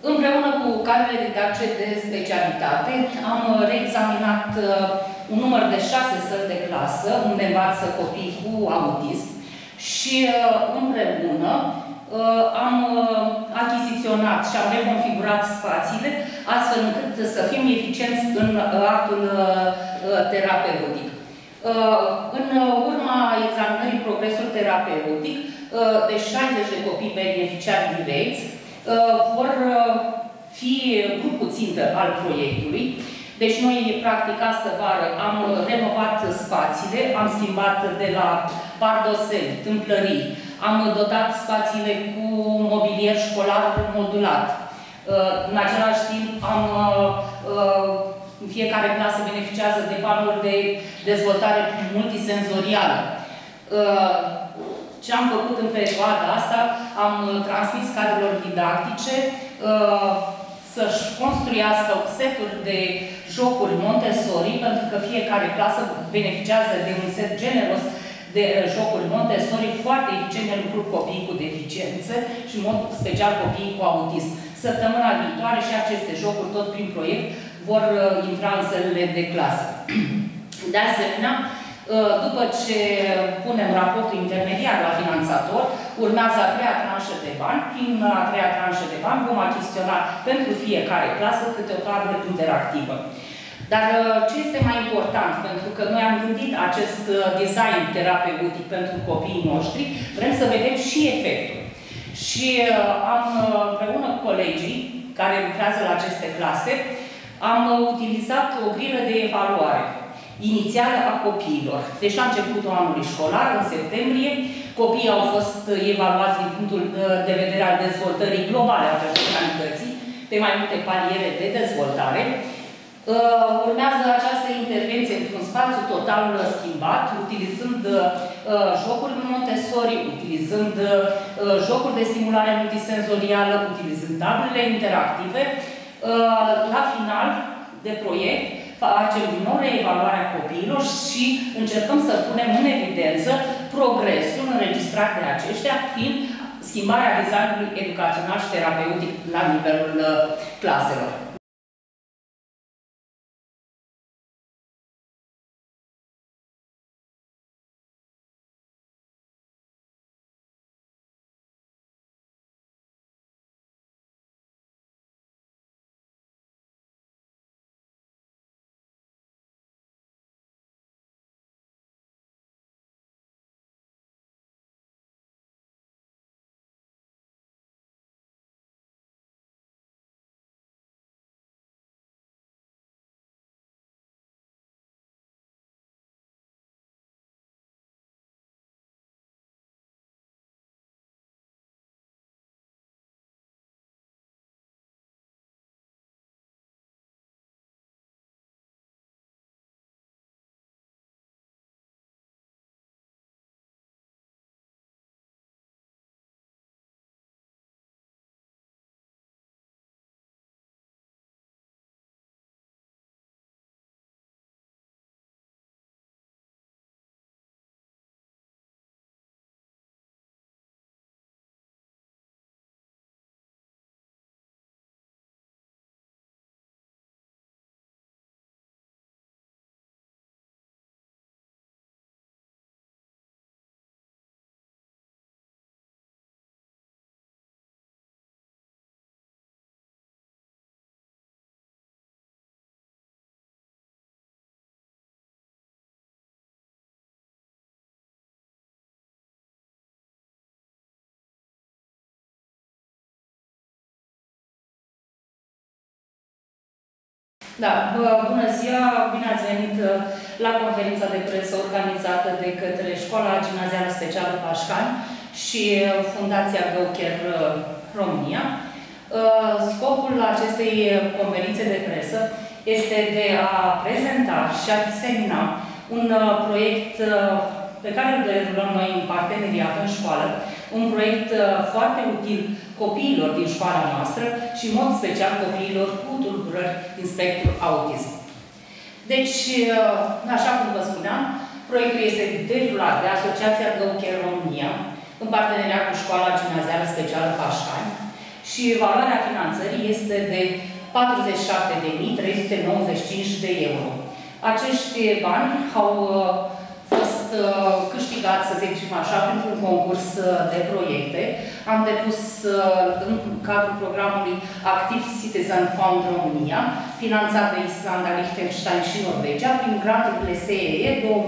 Împreună cu cadrele didactice de specialitate, am reexaminat un număr de 6 săli de clasă, unde învață copii cu autism și împreună am achiziționat și am reconfigurat spațiile astfel încât să fim eficienți în actul terapeutic. În urma examinării progresului terapeutic, de 60 de copii beneficiari direcți, vor fi grupul țintă al proiectului. Deci noi, practic, astă vară am renovat spațiile, am schimbat de la pardoseli, tâmplării, am dotat spațiile cu mobilier școlar modulat. În același timp, fiecare clasă beneficiază de panouri de dezvoltare multisenzorială. Ce am făcut în perioada asta, am transmis cadrelor didactice să-și construiască seturi de jocuri Montessori, pentru că fiecare clasă beneficiază de un set generos de jocuri Montessori foarte eficient în lucru copiii cu deficiențe și în mod special copiii cu autism. Săptămâna viitoare și aceste jocuri, tot prin proiect, vor intra în sălile de clasă. De asemenea, după ce punem raportul intermediar la finanțator, urmează a treia tranșă de bani. Prin a treia tranșă de bani vom achiziționa pentru fiecare clasă câte o tablă interactivă. Dar ce este mai important, pentru că noi am gândit acest design terapeutic pentru copiii noștri, vrem să vedem și efectul. Și am, împreună cu colegii care lucrează la aceste clase, am utilizat o grilă de evaluare inițială a copiilor. Deci la începutul anului școlar, în septembrie, copiii au fost evaluați din punctul de vedere al dezvoltării globale a personalității, pe mai multe paliere de dezvoltare. Urmează această intervenție într-un spațiu total schimbat, utilizând jocuri Montessori, utilizând jocuri de stimulare multisenzorială, utilizând tablele interactive. La final de proiect, facem din nou reevaluarea copiilor și încercăm să punem în evidență progresul înregistrat de aceștia prin schimbarea designului educațional și terapeutic la nivelul claselor. Da, bună ziua, bine ați venit la conferința de presă organizată de către Școala Gimnazială Specială Pașcani și Fundația Găucher România. Scopul acestei conferințe de presă este de a prezenta și a disemina un proiect pe care îl derulăm noi în parteneriat în școală, un proiect foarte util copiilor din școala noastră și în mod special copiilor cu tulburări din spectrul autism. Deci, așa cum vă spuneam, proiectul este derulat de Asociația Găucher România, în parteneriat cu Școala Gimnazială Specială Pașcani și evaluarea finanțării este de 47.395 de euro. Acești bani au fost câștigați, să zicem așa, printr-un concurs de proiecte. Am depus în cadrul programului Active Citizen Fund România, finanțat de Islanda, Liechtenstein și Norvegia, prin granturile SEE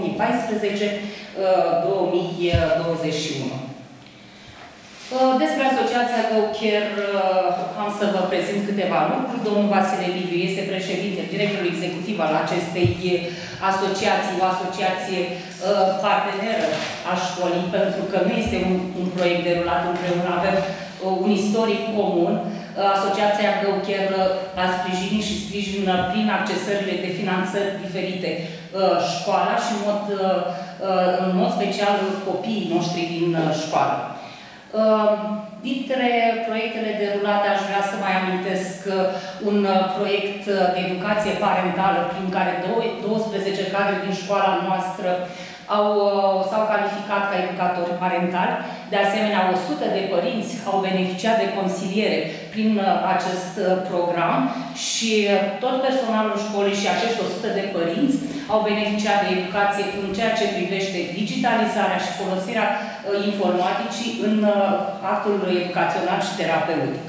2014-2021. Despre Asociația GoCare am să vă prezint câteva lucruri. Domnul Vasile Liviu este președinte, directorul executiv al acestei asociații, o asociație parteneră a școlii, pentru că nu este un proiect derulat împreună, avem un istoric comun. Asociația GoCare a sprijinit și sprijină prin accesările de finanțări diferite școala și în mod special copiii noștri din școală. Dintre proiectele derulate aș vrea să mai amintesc un proiect de educație parentală prin care 12 cadre din școala noastră s-au calificat ca educatori parentali. De asemenea, 100 de părinți au beneficiat de consiliere prin acest program și tot personalul școlii și acești 100 de părinți au beneficiat de educație în ceea ce privește digitalizarea și folosirea informaticii în actul educațional și terapeutic.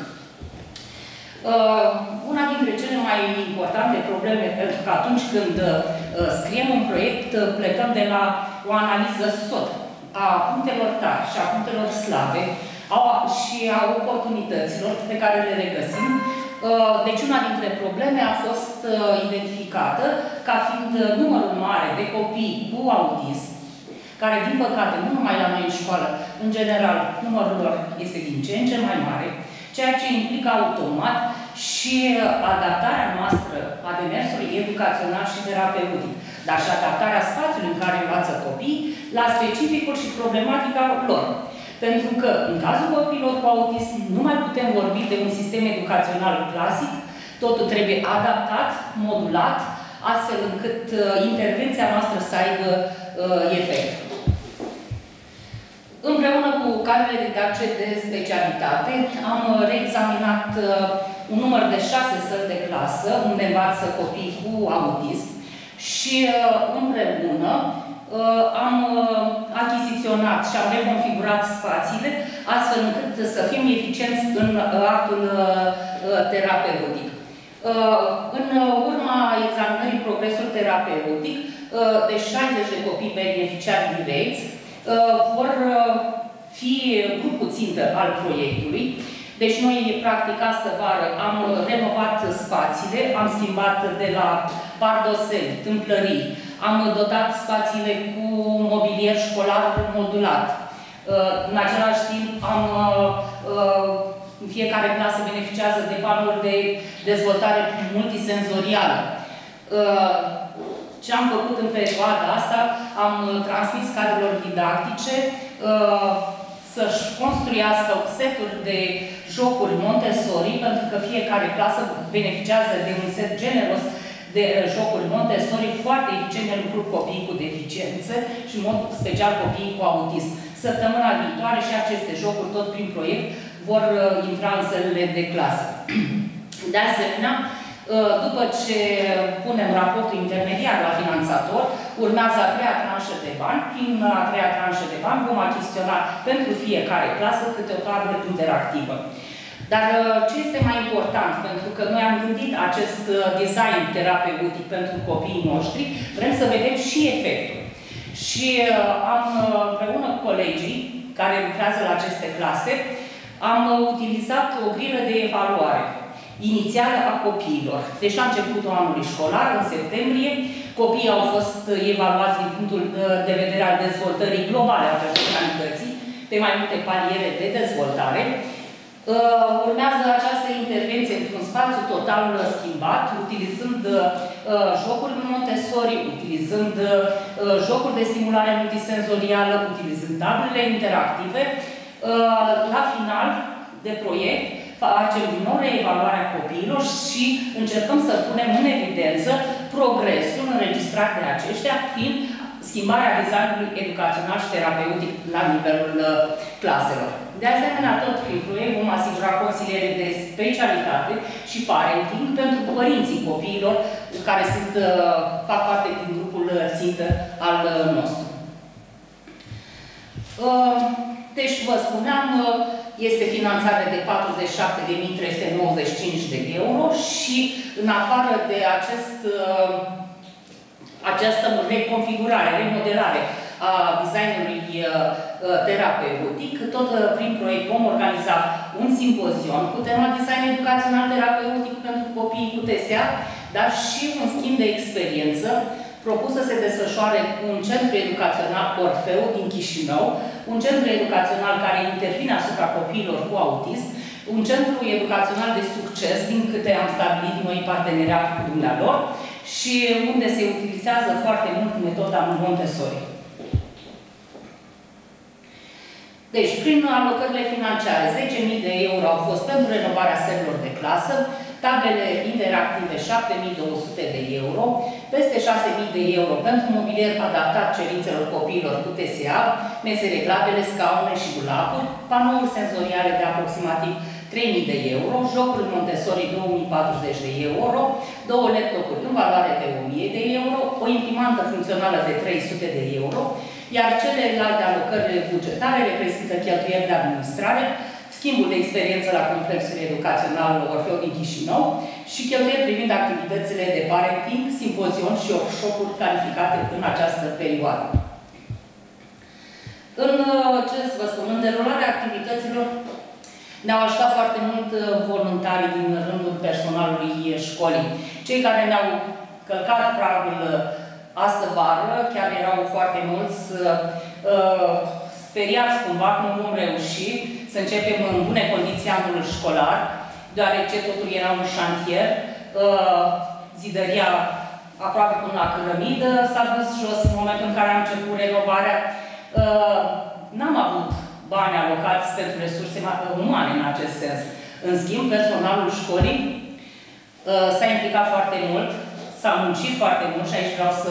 Una dintre cele mai importante probleme, pentru că atunci când scriem un proiect, plecăm de la o analiză SWOT a punctelor tari și a punctelor slabe și a oportunităților pe care le regăsim. Deci una dintre probleme a fost identificată ca fiind numărul mare de copii cu autism, care, din păcate, nu numai la noi în școală, în general, numărul lor este din ce în ce mai mare, ceea ce implică automat și adaptarea noastră a demersului educațional și terapeutic, dar și adaptarea spațiului în care învață copiii la specificul și problematica lor. Pentru că, în cazul copiilor cu autism, nu mai putem vorbi de un sistem educațional clasic, totul trebuie adaptat, modulat, astfel încât intervenția noastră să aibă efect. Împreună cu cadrele didactice de specialitate, am reexaminat un număr de 6 săli de clasă, unde învață copii cu autism și împreună am achiziționat și am reconfigurat spațiile, astfel încât să fim eficienți în actul terapeutic. În urma examinării progresul terapeutic, de 60 de copii beneficiari direcți, vor fi grupul țintă al proiectului. Deci noi, practic, astă vară am renovat spațiile, am schimbat de la pardoseli, tâmplării, am dotat spațiile cu mobilier școlar modulat. În același timp, în fiecare clasă beneficiază de panouri de dezvoltare multisenzorială. Ce am făcut în perioada asta, am transmis cadrelor didactice să-și construiască seturi de jocuri Montessori, pentru că fiecare clasă beneficiază de un set generos de jocuri Montessori foarte eficiente în lucru copiii cu deficiențe și în mod special copiii cu autism. Săptămâna viitoare și aceste jocuri, tot prin proiect, vor intra în sălile de clasă. De asemenea, după ce punem raportul intermediar la finanțator, urmează a treia tranșă de bani. Prin a treia tranșă de bani vom achiziționa pentru fiecare clasă câte o tablă interactivă. Dar ce este mai important, pentru că noi am gândit acest design terapeutic pentru copiii noștri, vrem să vedem și efectul. Și împreună cu colegii care lucrează la aceste clase, am utilizat o grilă de evaluare inițială a copiilor. Deci la începutul anului școlar, în septembrie, copiii au fost evaluați din punctul de vedere al dezvoltării globale a personalității, pe mai multe paliere de dezvoltare. Urmează această intervenție într-un spațiu total schimbat, utilizând jocuri Montessori, utilizând jocuri de stimulare multisenzorială, utilizând tablele interactive. La final de proiect, facem din nou reevaluarea copiilor și încercăm să punem în evidență progresul înregistrat de aceștia prin schimbarea designului educațional și terapeutic la nivelul claselor. De asemenea, tot prin proiect vom asigura consiliere de specialitate și parenting pentru părinții copiilor care fac parte din grupul țintă al nostru. Deci, vă spuneam, este finanțare de 47.395 de euro și în afară de această reconfigurare, remodelare a designului terapeutic, tot prin proiect vom organiza un simpozion cu tema design educațional terapeutic pentru copiii cu TSA, dar și un schimb de experiență propus să se desfășoare un centru educațional Orfeu din Chișinău, un centru educațional care intervine asupra copiilor cu autism, un centru educațional de succes, din câte am stabilit noi parteneriat cu dumnealor, și unde se utilizează foarte mult metoda Montessori. Deci, prin alocările financiare, 10.000 de euro au fost pentru renovarea sălilor de clasă, tablele interactive 7.200 de euro, peste 6.000 de euro pentru mobilier adaptat cerințelor copiilor cu TSA, mese reglabile, scaune și dulapuri, panouri senzoriale de aproximativ 3.000 de euro, jocuri Montessori 2.040 de euro, 2 laptopuri în valoare de 1.000 de euro, o imprimantă funcțională de 300 de euro, iar celelalte alocări bugetare reprezintă cheltuieli de administrare, schimbul de experiență la complexul educațional Orfeu din Chișinău și cheltuieli privind activitățile de parenting, simpozion și workshop-uri planificate în această perioadă. Ce să vă spun, în derularea activităților ne-au ajutat foarte mult voluntarii din rândul personalului școlii. Cei care ne-au călcat pragul astă vară, chiar erau foarte mulți, speriați cumva că nu vom reuși să începem în bune condiții anul școlar, deoarece totul era un șantier, zidăria aproape până la cărămidă s-a dus jos în momentul în care am început renovarea. N-am avut bani alocați pentru resurse umane în acest sens. În schimb, personalul școlii s-a implicat foarte mult, s-a muncit foarte mult și aici vreau să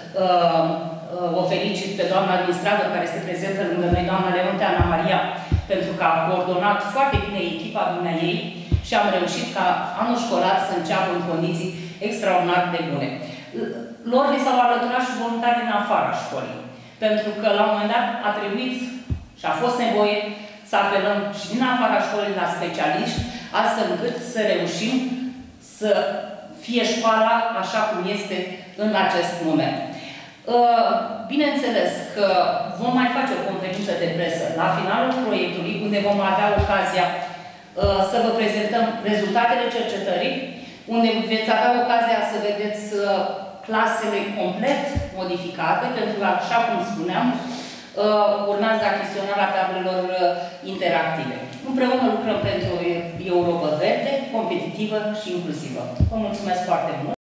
o felicit pe doamna administrator care este prezentă lângă noi, doamna Leonte Ana Maria, pentru că a coordonat foarte bine echipa dumneaei și am reușit ca anul școlar să înceapă în condiții extraordinar de bune. Lor li s-au alăturat și voluntari din afara școlii, pentru că la un moment dat a trebuit și a fost nevoie să apelăm și din afara școlii la specialiști, astfel încât să reușim să fie școala așa cum este în acest moment. Bineînțeles că vom mai face o conferință de presă la finalul proiectului, unde vom avea ocazia să vă prezentăm rezultatele cercetării, unde veți avea ocazia să vedeți clasele complet modificate, pentru că, așa cum spuneam, urmează achiziționarea tablelor interactive. Împreună lucrăm pentru o Europă verde, competitivă și inclusivă. Vă mulțumesc foarte mult!